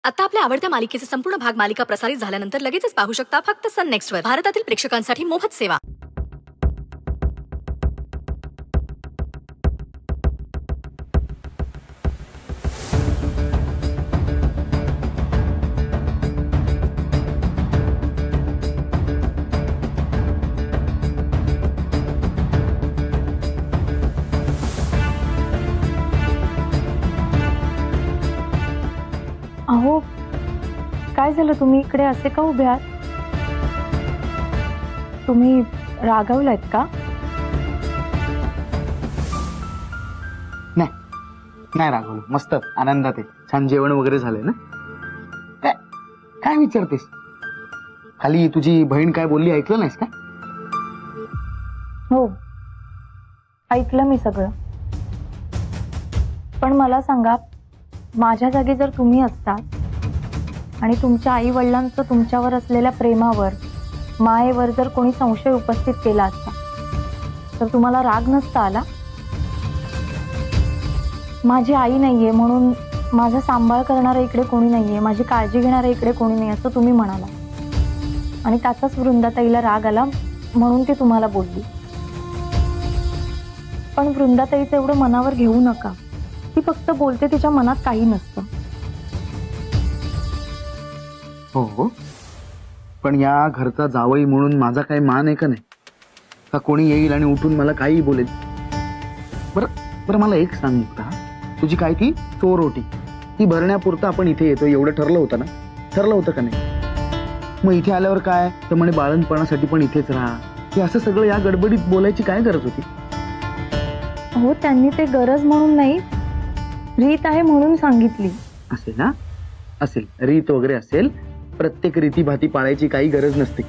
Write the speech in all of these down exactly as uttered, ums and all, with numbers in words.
आता आपल्या आवडत्या मालिकेचे संपूर्ण भाग मालिका प्रसारित झाल्यानंतर लगेचच पाहू शकता फक्त सन नेक्स्ट वर. भारतातील प्रेक्षकांसाठी मोफत सेवा. अहो काय झालं, तुम्ही इकडे असे का उभे आहात? तुम्ही रागावलात का? नाही नाही रागवलो, मस्त आनंदात आहे. छान जेवण वगैरे झालंय ना? काय काय विचारतेस? खाली तुझी बहीण काय बोलली ऐकलं नाहीस का? हो ऐकलं मी सगळं, पण मला सांगा, माझ्या जागी जर तुम्ही असतात आणि तुमच्या आई वडिलांचं तुमच्यावर असलेल्या प्रेमावर, मायेवर जर कोणी संशय उपस्थित केला असता तर तुम्हाला राग नसता आला? माझी आई नाहीये म्हणून माझा सांभाळ करणारा इकडे कोणी नाहीये, माझी काळजी घेणारा इकडे कोणी नाही असं तुम्ही म्हणाला, आणि त्याचाच वृंदाताईला राग आला म्हणून ती तुम्हाला बोलली. पण वृंदाताईचं एवढं मनावर घेऊ नका. ती फक्त बोलते, तिच्या मनात काही नसतं. हो हो, पण या घरचा जावई म्हणून माझा काही मान आहे का नाही? का कोणी येईल आणि उठून मला काही बोलेल? बरं बरं मला एक सांग मुक्ता, तुझी काय ती चोर रोटी ती भरण्यापुरतं आपण इथे येतो एवढं ठरलं होतं ना? ठरलं होतं का नाही? मग इथे आल्यावर काय तर म्हणे बाळंतपणासाठी पण इथेच राहा, हे असं सगळं या गडबडीत बोलायची काय गरज होती? हो त्यांनी ते गरज म्हणून नाही, रीत आहे म्हणून सांगितली. असेल ना, असेल रीत वगैरे असेल. प्रत्येक रीतीभाती पाळायची काही गरज नसते.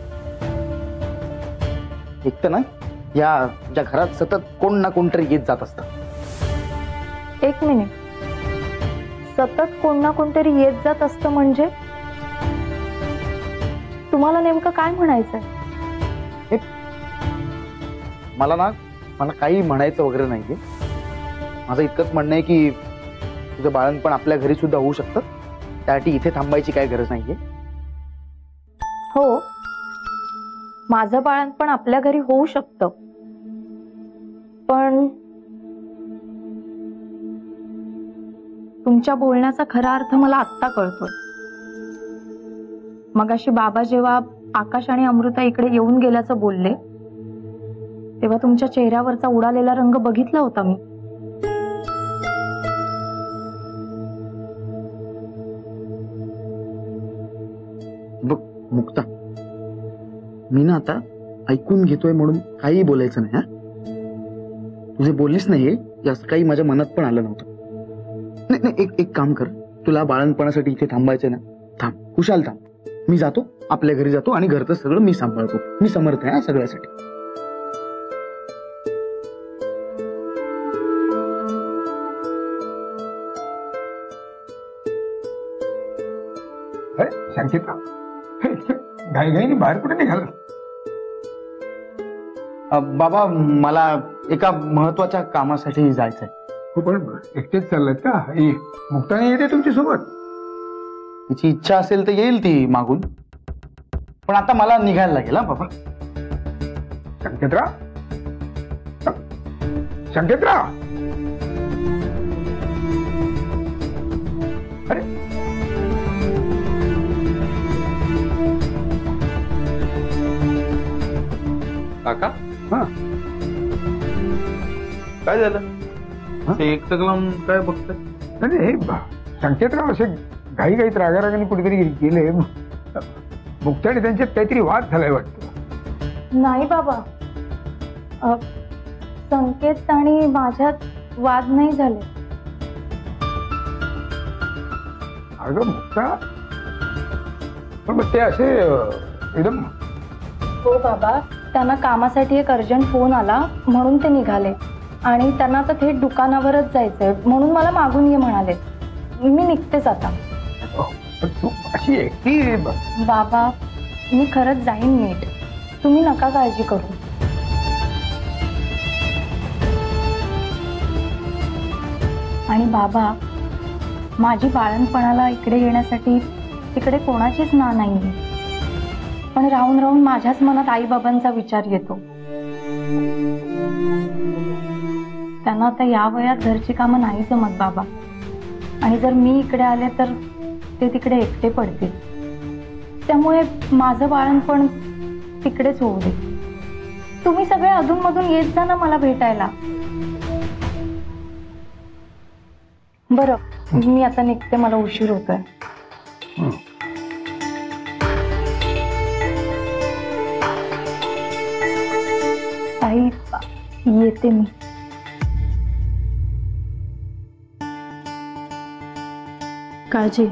एक तर ना या ज्या घरात सतत कोण ना कोणतरी येत जात असतं. एक मिनिट, सतत कोण ना कोणतरी येत जात असतं म्हणजे तुम्हाला नेमकं काय म्हणायचंय? मला ना मला काही म्हणायचं वगैरे नाहीये. माझं इतकंच म्हणणं आहे की तुझं बाळंतपण आपल्या घरी सुद्धा होऊ शकतं, त्यासाठी इथे थांबायची काही गरज नाहीये. हो माझं बाळंतपण आपल्या घरी होऊ शकतं, पण तुमच्या बोलण्याचा खरा अर्थ मला आत्ता कळतोय. मगाशी बाबा जेव्हा आकाश आणि अमृता इकडे येऊन गेल्याचं बोलले तेव्हा तुमच्या चेहऱ्यावरचा उडालेला रंग बघितला होता मी. बघ मुक्ता, मी ना आता ऐकून घेतोय म्हणून काही बोलायचं नाही. हा तुझे बोललीस नाही असं काही माझ्या मनात पण आलं नव्हतं. नाही नाही एक एक काम कर, तुला बाळंतपणासाठी इथे थांबायचंय ना, थांब, खुशाल थांब. मी जातो, आपल्या घरी जातो आणि घरचं सगळं मी सांभाळतो. मी समर्थ आहे सगळ्यासाठी. संकेता घाई घाईने बाहेर कुठे निघाला? बाबा मला एका महत्वाच्या कामासाठी जायचंय. हो पण एकटेच चाललात का? मुक्ताने येते तुमच्या सोबत? तिची इच्छा असेल तर येईल ती मागून, पण आता मला निघायला लागेल. हा बाबा. संकेतराव, संकेतराव, अरे काका, हा काय झालं? एक लावून काय बघतोय? नाही हे संकेतराव असे घाई घाईत रागारागाने कुठेतरी गेले. मुक्ताने त्यांच्यात काहीतरी वाद झालाय वाटतं. नाही बाबा, संकेत आणि माझ्यात वाद नाही झाले. अगं मुक्ता, पण मग ते असे एकदम. हो बाबा, त्यांना कामासाठी एक अर्जंट फोन आला म्हणून ते निघाले, आणि त्यांना आता थेट दुकानावरच जायचंय म्हणून मला मागून ये म्हणाले. मी निघतेच आता. तू अशी एकटी? बाबा मी खरंच जाईन नीट, तुम्ही नका काळजी करू. आणि बाबा माझी बाळणपणाला इकडे येण्यासाठी तिकडे कोणाचीच ना नाही, पण राहून राहून माझ्याच मनात आई बाबांचा विचार येतो. त्यांना आता या वयात घरची कामं नाही जमत बाबा, आणि जर मी इकडे आले तर ते तिकडे एकटे पडतील. त्यामुळे माझं बाळणपण तिकडेच होऊ दे. तुम्ही सगळे अधूनमधून येत जा ना मला भेटायला. बरं, मी आता निघते, मला उशीर होतोय. आई, येते मी. काळजी.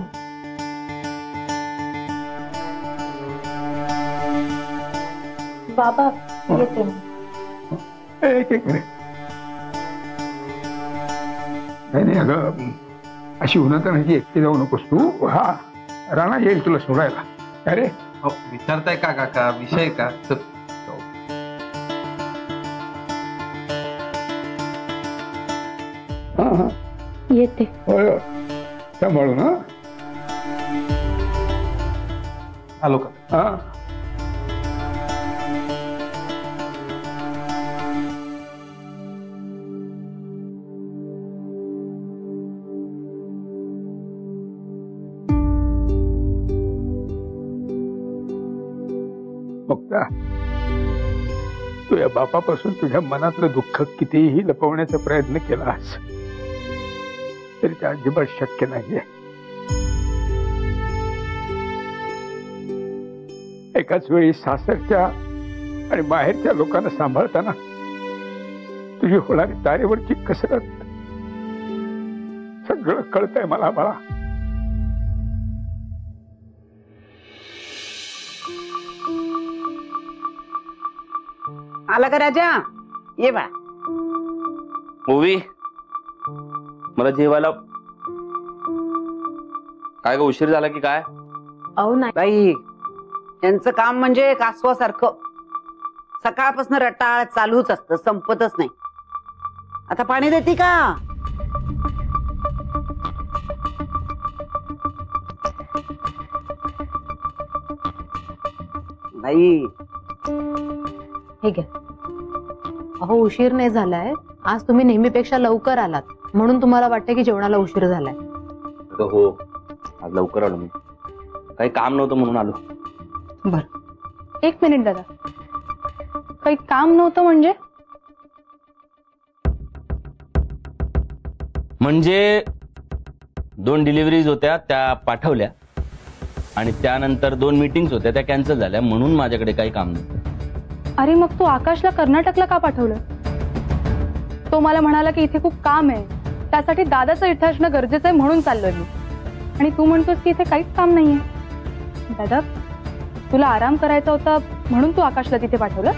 बाबा, येते मी. एक एक मिनिट. नाही नाही अगं, अशी उन्हात नाही एकटी जाऊ नकोस तू. हा, राणा येईल तुला सोडायला. अरे अहो, विचारताय का काका, विषय का? चल. हा हा, येते. होय, सांभाळू ना. आलो का? हा. मुक्ता, तू या बापापासून तुझ्या मनातलं दुःख कितीही लपवण्याचा प्रयत्न केलास तरी ते अजिबात शक्य नाहीये. एकाच वेळी सासरच्या आणि बाहेरच्या लोकांना सांभाळताना तुझी होणारी तारेवरची कसरत सगळं कळतंय मला. बाळा, आला का राजा? ये बा. ओवी, मला जेवायला काय ग, उशीर झाला की काय? अहो नाही बाई, यांचं काम म्हणजे कासवासारखं सकाळपासून रटाळ चालूच असतं, संपतच नाही. आता पाणी देते का? बाई हे घ्या. अहो, उशीर नाही झालाय. आज तुम्ही नेहमीपेक्षा लवकर आलात म्हणून तुम्हाला वाटतं की जेवणाला उशीर झालाय. हो, आज लवकर आलो मी. काही काम नव्हतं म्हणून आलो. बर, एक मिनिट दादा. काही काम नव्हतं म्हणजे? म्हणजे दोन डिलिव्हरीज होत्या त्या पाठवल्या आणि त्यानंतर दोन मीटिंग्स होत्या त्या कॅन्सल झाल्या, म्हणून माझ्याकडे काही काम नव्हतं. अरे मग तू आकाशला कर्नाटकला का पाठवलं? तो मला म्हणाला की इथे खूप काम आहे, त्यासाठी दादाचं इथे असणं गरजेचं आहे म्हणून चाललोय मी. आणि तू म्हणतोस की इथे काहीच काम नाहीये. दादा, तुला आराम करायचा होता म्हणून तू आकाशला तिथे पाठवलं?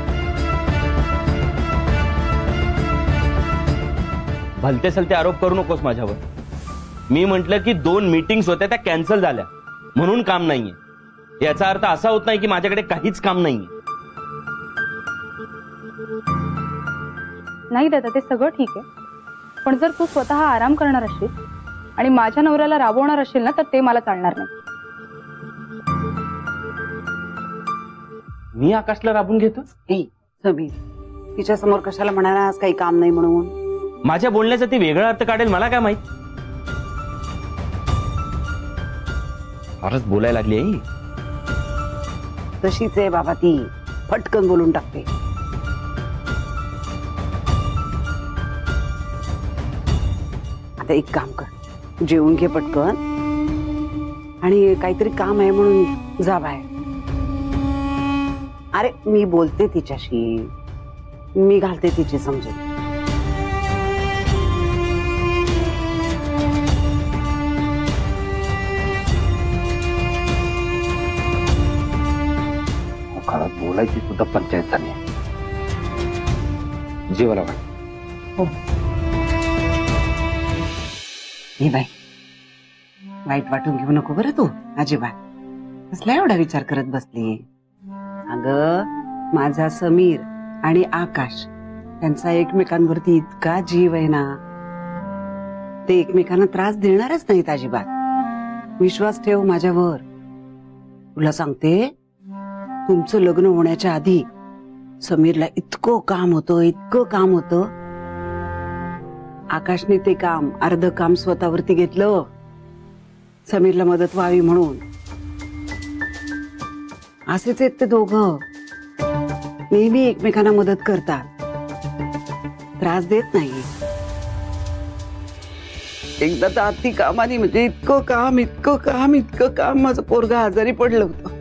भलते सलते आरोप करू नकोस माझ्यावर. मी म्हटलं की दोन मीटिंग्स होत्या त्या कॅन्सल झाल्या म्हणून काम नाहीये. याचा अर्थ असा होत नाही की माझ्याकडे काहीच काम नाहीये. नाही दादा, ते सगळं ठीक आहे, पण जर तू स्वतः आराम करणार असशील आणि माझ्या नवऱ्याला राबवणार असशील ना तर ते मला चालणार नाही. मी आकाशला राबून घेतो? ए समीर, तिच्या समोर कशाला म्हणाला आज काही काम नाही म्हणून? माझ्या बोलण्याचा ती वेगळा अर्थ काढेल मला काय माहित. फारच बोलायला लागली आई. तशीच आहे बाबा ती, फटकन बोलून टाकते. आता एक काम कर, जेवून घे पटकन आणि काहीतरी काम आहे म्हणून जा बाहेर. अरे मी बोलते तिच्याशी, मी घालते तिची समजून. काळात बोलायची सुद्धा पंचायत झाली. जेवायला वाट. हो हे बाई, वाईट वाटून घेऊ नको बरं तू अजिबात. कसला एवढा विचार करत बसली? अगं माझा समीर आणि आकाश त्यांचा एकमेकांवरती इतका जीव आहे ना, ते एकमेकांना त्रास देणारच नाहीत अजिबात. विश्वास ठेव माझ्यावर. तुला सांगते, तुमचं लग्न होण्याच्या आधी समीरला इतकं काम होतं, इतकं काम होतं. आकाशने ते काम, अर्ध काम स्वतःवरती घेतलं, समीरला मदत व्हावी म्हणून. असेच आहेत ते दोघं, नेहमी एकमेकांना मदत करतात, त्रास देत नाही. एकदा तर अति कामाने, म्हणजे इतकं काम इतकं काम इतकं काम माझं पोरगं आजारी पडलं होतं.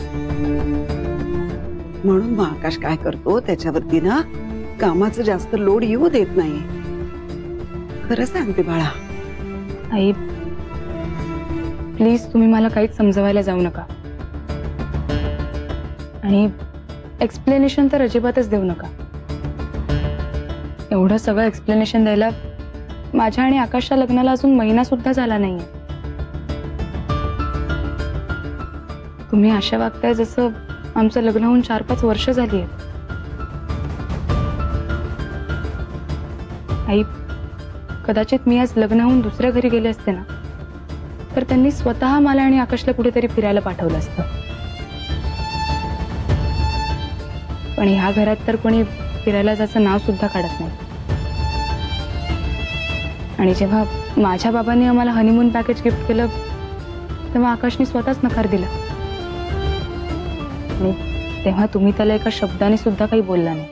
म्हणून मग आकाश काय करतो, त्याच्यावरती ना कामाचं जास्त लोड येऊ देत नाही. खरं सांगते बाळा. आई प्लीज तुम्ही मला काहीच समजवायला जाऊ नका आणि एक्सप्लेनेशन तर अजिबातच देऊ नका. एवढं सगळं एक्सप्लेनेशन द्यायला माझ्या आणि आकाशच्या लग्नाला अजून महिना सुद्धा झाला नाहीये. तुम्ही अशा वागताय जसं आमचं लग्न होऊन चार पाच वर्ष झाली आहेत. आई कदाचित मी आज लग्न होऊन दुसऱ्या घरी गेले असते ना, तर त्यांनी स्वतः मला आणि आकाशला कुठेतरी फिरायला पाठवलं असतं. पण ह्या घरात तर कोणी फिरायला जायचं नाव सुद्धा काढत नाही. आणि जेव्हा माझ्या बाबांनी आम्हाला हनीमून पॅकेज गिफ्ट केलं तेव्हा आकाशने स्वतःच नकार दिला. आणि तेव्हा तुम्ही त्याला एका शब्दाने सुद्धा काही बोलला नाही.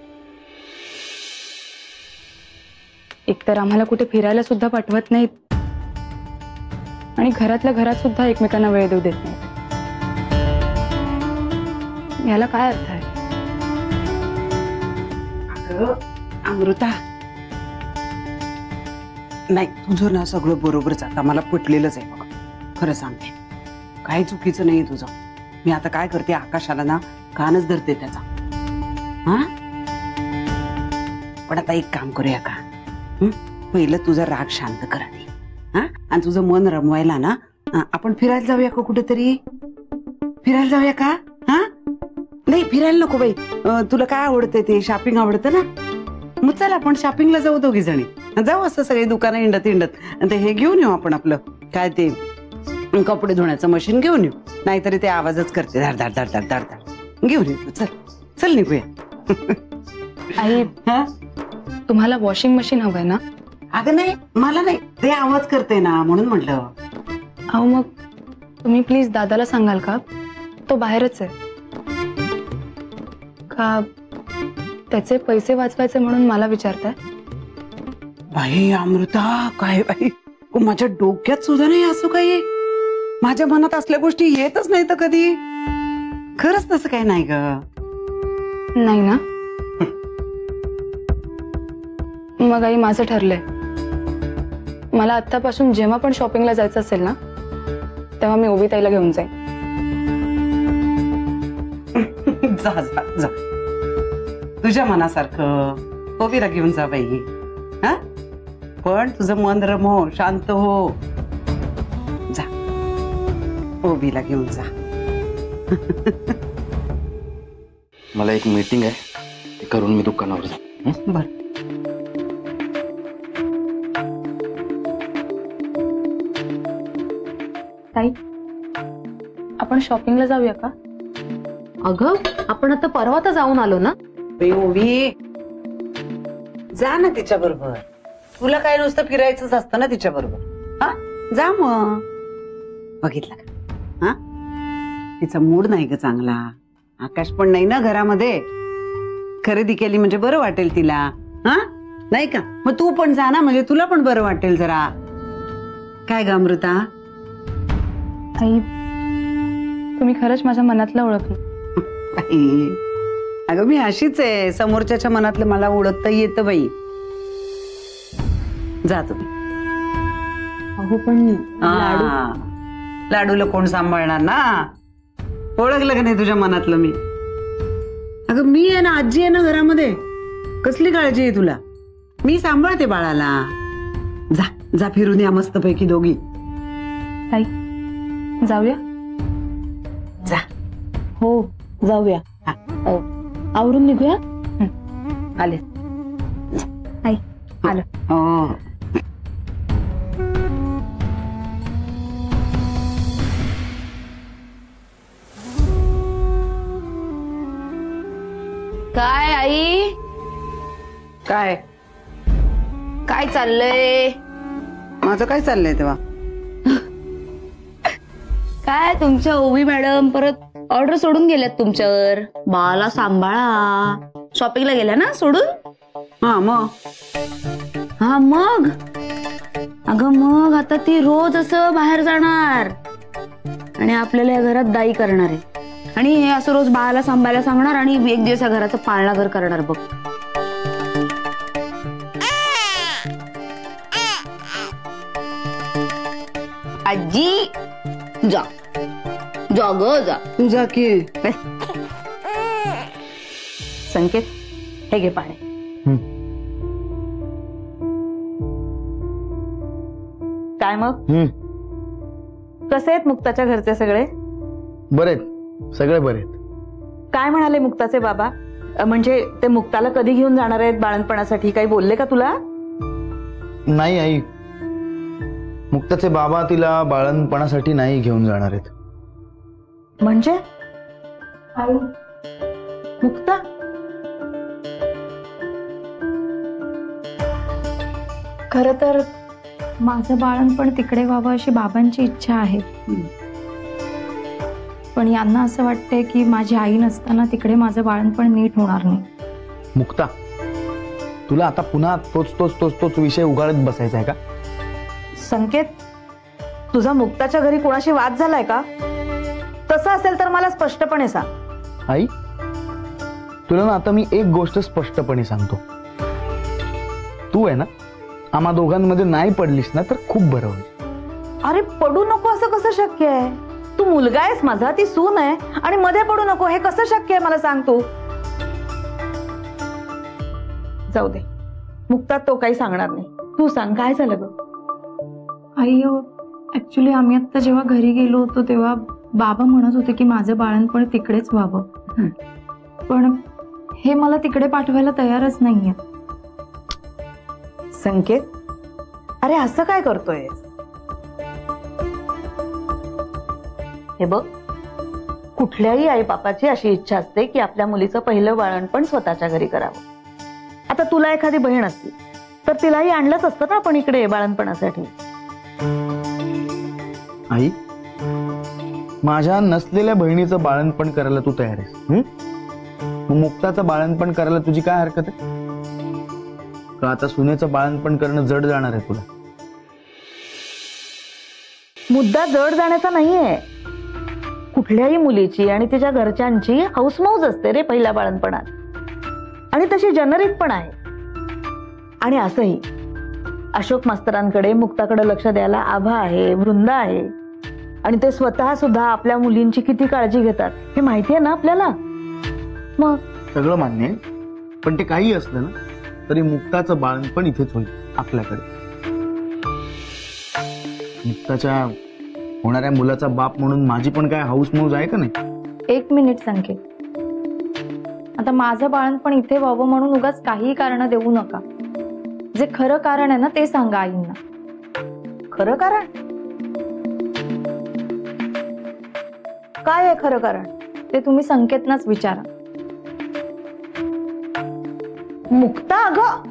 एकतर आम्हाला कुठे फिरायला सुद्धा पाठवत नाहीत आणि घरातल्या घरात सुद्धा एकमेकांना वेळ देऊ देत नाहीत. याला काय अर्थ आहे? अमृता, नाही तुझं ना सगळं बरोबरच, आता मला पटलेलंच आहे बघ. खरं सांगते, काही चुकीचं नाही तुझं. मी आता काय करते, आकाशाला ना कानच धरते त्याचा. हा पण आता एक काम करूया का, पहिलं तुझा राग शांत कर आधी. हा आणि तुझं मन रमवायला ना आपण फिरायला जाऊया का कुठेतरी? फिरायला जाऊया का? हा नाही फिरायला नको बाई, तुला काय आवडतं ते शॉपिंग आवडतं ना, मग चल आपण शॉपिंगला जाऊ दोघी जणी. जाऊ असं सगळी दुकानं इंडत इंडत आणि ते हे घेऊन येऊ आपण, आपलं काय ते कपडे धुण्याचं मशीन घेऊन येऊ. नाहीतरी ते आवाजच करते धाड धाड धाड धाड धाड धाड. घेऊन येऊ, चल चल निघूया. आई तुम्हाला वॉशिंग मशीन हवंय ना? अगं नाही, मला नाही, ते आवाज करते ना म्हणून म्हटलं. अहो मग तुम्ही प्लीज दादाला सांगाल का, तो बाहेरच आहे का? त्याचे पैसे वाचवायचे म्हणून मला विचारताय? बाई अमृता, काय बाई माझ्या डोक्यात सुद्धा नाही असं काही. माझ्या मनात असल्या गोष्टी येतच नाही तर कधी. खरंच तसं काय नाही ग. नाही ना? मग आई माझं ठरलंय, मला आत्तापासून जेव्हा पण शॉपिंगला जायचं असेल ना, तेव्हा मी ओवी ताईला घेऊन जाईन. जा जा जा, तुझ्या मनासारखं ओवीला घेऊन जा बाई. हा पण तुझं मन रमव, शांत हो. जा ओवीला घेऊन जा. मला एक मीटिंग आहे, ते करून मी दुकानावर जा. बर. ताई आपण शॉपिंगला जाऊया का? अगं आपण आता परवा तर जाऊन आलो ना. ओवी जा ना तिच्या बरोबर. तुला काय नुसतं फिरायचंच असतं ना तिच्या बरोबर. हा जा मग. बघितलं का, हा तिचा मूड नाही ग चांगला. आकाश पण नाही ना घरामध्ये. खरेदी केली म्हणजे बरं वाटेल तिला. हा नाही का? मग तू पण जा ना, म्हणजे तुला पण बरं वाटेल जरा. काय ग अमृता? आई तुम्ही खरंच माझ्या मनातलं ओळखलं. अगं मी अशीच आहे, समोरच्याच्या मनातलं मला ओळखता येतं बाई. जा तुम्ही. अहो पण लाडू लाडूला कोण सांभाळणार ना. ओळखलं का नाही तुझ्या मनातलं मी? अगं मी आहे ना, आजी आहे ना घरामध्ये. कसली काळजी आहे तुला? मी सांभाळते बाळाला. जा जा फिरून या मस्तपैकी दोघी. ताई जाऊया? जा. हो जाऊया. हो. आवरून निघूया. आले. आई आलं. हो काय आई? काय काय चाललंय? माझं काय चाललंय तेव्हा? काय तुमच्या ओवी मॅडम परत ऑर्डर सोडून गेल्यात तुमच्यावर. बाळाला सांभाळा. शॉपिंगला गेल्या ना सोडून? हा मग हा मग अगं मग आता ती रोज असं बाहेर जाणार आणि आपल्याला या घरात दाई करणार आहे. आणि हे असं रोज बाळाला सांभाळायला सांगणार आणि एक दिवस या घराचं पाळणा घर करणार बघ. आजी जा जा ग जा. तुझा की संकेत हे घे पाणी. काय मग कसे आहेत मुक्ताच्या घरचे सगळे? बरेत, सगळे बरेत. काय म्हणाले मुक्ताचे बाबा? अ, म्हणजे ते मुक्ताला कधी घेऊन जाणार आहेत बाळणपणासाठी? काही बोलले का तुला? नाही आई, मुक्ताचे बाबा तिला बाळणपणासाठी नाही घेऊन जाणार आहेत. म्हणजे मुक्ता खरं तर माझं बाळणपण तिकडे व्हावं अशी बाबांची इच्छा आहे. पण यांना असं वाटतंय की माझी आई नसताना तिकडे माझं बाळणपण नीट होणार नाही. मुक्ता, तुला आता पुन्हा तोच तोच तोच तोच विषय उगाळत बसायचा आहे का? संकेत, तुझा मुक्ताच्या घरी कोणाशी वाद झालाय का? तसं असेल तर मला स्पष्टपणे सांग. आई, तुला ना आता मी एक गोष्ट स्पष्टपणे सांगतो. तू आहे ना आम्हा दोघांमध्ये नाही पडलीस ना तर खूप बरं होईल. अरे पडू नको असं कसं शक्य आहे? तू मुलगा आहेस माझा, ती सून आहे आणि मध्ये पडू नको हे कसं शक्य आहे मला सांग तू. जाऊ दे, मुक्ता तो काही सांगणार नाही. तू सांग काय झालं ग? आई, ऍक्च्युली आम्ही आता जेव्हा घरी गेलो होतो तेव्हा बाबा म्हणत होते की माझं बाळणपण तिकडेच व्हावं. पण हे मला तिकडे पाठवायला तयारच नाहीये. संकेत, अरे असं काय करतोय? हे बघ, कुठल्याही आई बापाची अशी इच्छा असते की आपल्या मुलीचं पहिलं बाळणपण स्वतःच्या घरी करावं. आता तुला एखादी बहीण असती तर तिलाही आणलंच असतं ना आपण इकडे बाळणपणासाठी. आई, माझ्या नसलेल्या बहिणीचं बाळणपण करायला तू तयार आहेस? मग मुक्ताचं बाळणपण करायला तुझी काय हरकत आहे? का आता सुनेचं बाळणपण करणं जड जाणार आहे तुला? मुद्दा जड जाण्याचा नाहीये. कुठल्याही मुलीची आणि तिच्या घरच्यांची हौसमौज असते रे पहिल्या बाळणपणात, आणि तशी जनरिक पण आहे. आणि असंही अशोक मास्तरांकडे मुक्ताकडे लक्ष द्यायला आभा आहे, वृंदा आहे, आणि ते स्वतः सुद्धा आपल्या मुलींची किती काळजी घेतात हे माहिती आहे ना आपल्याला. मग सगळं मान्य आहे, पण ते काही असलं ना तरी मुक्ताचं बाळणपण इथेच होईल आपल्याकडे. मुक्ताच्या होणाऱ्या मुलाचा बाप म्हणून माझी पण काय हाऊस मौज आहे का नाही? एक मिनिट संकेत, आता माझं बाळणपण इथे व्हावं म्हणून उगाच काही कारण देऊ नका. जे खरं कारण आहे ना ते सांगा आईंना. खरं कारण काय आहे? खरं कारण ते तुम्ही संकेतनाच विचारा. मुक्ता, अगं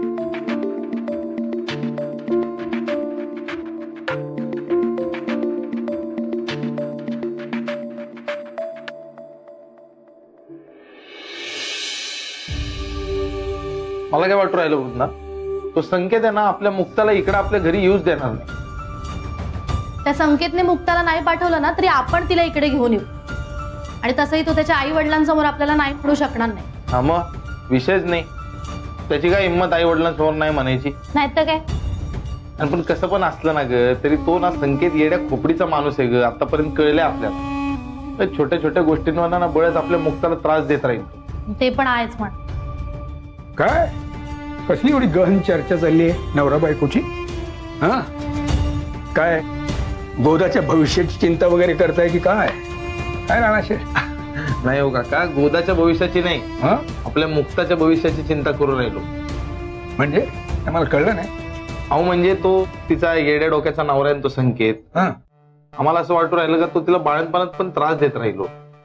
मला काय वाटू राहिलं वृंदा, तो संकेत आहे ना आपल्या मुक्ताला इकडे आपल्या घरी येऊच देणार नाही. त्या संकेतने मुक्ताला नाही पाठवलं ना तरी आपण तिला इकडे घेऊन येऊ. आणि तसंही तो त्याच्या आई वडिलांसमोर आपल्याला नाही म्हणू शकणार नाही. हा मग विषयच नाही. त्याची काय हिंमत आई वडिलांसमोर नाही म्हणायची? नाही तर काय. आणि पण कसं पण असलं ना ग तरी तो ना संकेत येड्या खोपडीचा माणूस आहे ग. आतापर्यंत कळले आपल्याला. छोट्या छोट्या गोष्टींवर ना बळच आपल्या मुक्ताला त्रास देत राहील. ते पण आहेच म्हण. काय कसली एवढी गहन चर्चा चालली आहे नवरा बायकोची? हा काय गोदाच्या भविष्याची चिंता वगैरे करताय की काय? काय राणाशे? नाही हो काका, गोदाच्या भविष्याची नाही, आपल्या मुक्ताच्या भविष्याची चिंता करू राहिलो. म्हणजे मला कळलं नाही. अहो म्हणजे तो तिचा येड्या डोक्याचा नवरा आहे तो संकेत. आम्हाला असं वाटू राहिलं का तो तिला बाळणपणात पण त्रास देत राहिलो.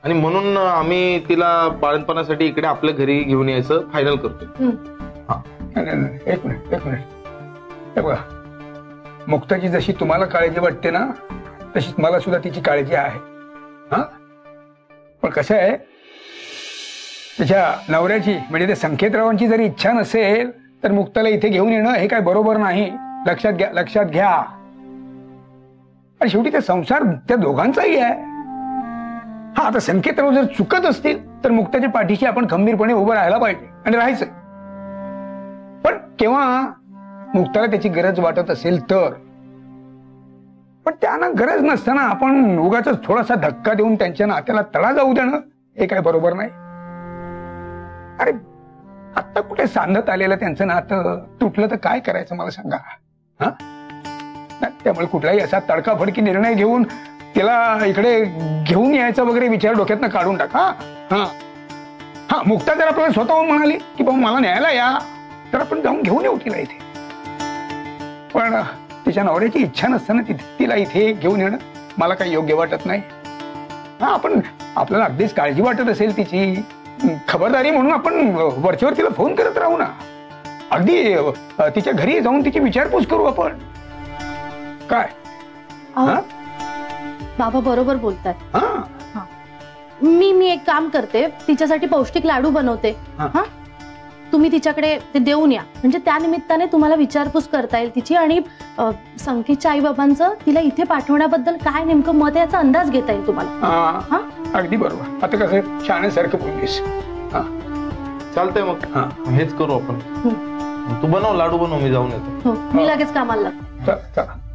आणि म्हणून आम्ही तिला बाळणपणासाठी इकडे आपल्या घरी घेऊन यायचं फायनल करतो. नाही, नाही, नाही. एक मिनिट एक मिनिट हे बघा, मुक्ताची जशी तुम्हाला काळजी वाटते ना तशीच मला सुद्धा तिची काळजी आहे. हा पण कसं आहे, त्याच्या नवऱ्याची म्हणजे ते संकेतरावांची जरी इच्छा नसेल तर मुक्ताला इथे घेऊन येणं हे काय बरोबर नाही. लक्षात घ्या लक्षात घ्या. आणि शेवटी ते संसार त्या दोघांचाही आहे. हा आता संकेतराव जर चुकत असतील तर मुक्ताच्या पाठीशी आपण खंबीरपणे उभं राहायला पाहिजे आणि राहायचं. पण केव्हा मुक्ताला त्याची गरज वाटत असेल तर, पण त्यांना गरज नसताना आपण उगाच थोडासा धक्का देऊन त्यांच्या नात्याला तडा जाऊ देणं हे काय बरोबर नाही. अरे आता कुठे सांधत आलेलं त्यांचं नातं तुटलं तर काय करायचं मला सांगा. हा त्यामुळे कुठलाही असा तडकाफडकी निर्णय घेऊन तिला इकडे घेऊन यायचा वगैरे विचार डोक्यातनं काढून टाका. हा हा मुक्ता जर आपल्याला स्वतःहून म्हणाली की बाबा मला न्यायला या, तर आपण जाऊन घेऊन येऊ तिला इथे. पण तिच्या नवऱ्याची इच्छा नसताना तिला इथे घेऊन येणं मला काही योग्य वाटत नाही. हा आपण आपल्याला अगदीच काळजी वाटत असेल तिची, खबरदारी म्हणून आपण वरच्यावर तिला फोन करत राहू ना. अगदी तिच्या घरी जाऊन तिची विचारपूस करू आपण. काय बाबा बरोबर बोलताय. मी मी एक काम करते, तिच्यासाठी पौष्टिक लाडू बनवते. हा तुम्ही तिच्याकडे ते देऊन या, म्हणजे त्या निमित्ताने तुम्हाला विचारपूस करता येईल तिची, आणि संकेतच्या आई बाबांचं तिला इथे पाठवण्याबद्दल काय नेमकं मत आहे याचा अंदाज घेता येईल तुम्हाला. अगदी बरोबर. आता कसं शाळेसारखं बोललीस. चालतंय मग हेच करू आपण. तू बनव लाडू बनव, मी जाऊन येतो. मी लगेच कामाला लागतो. चला.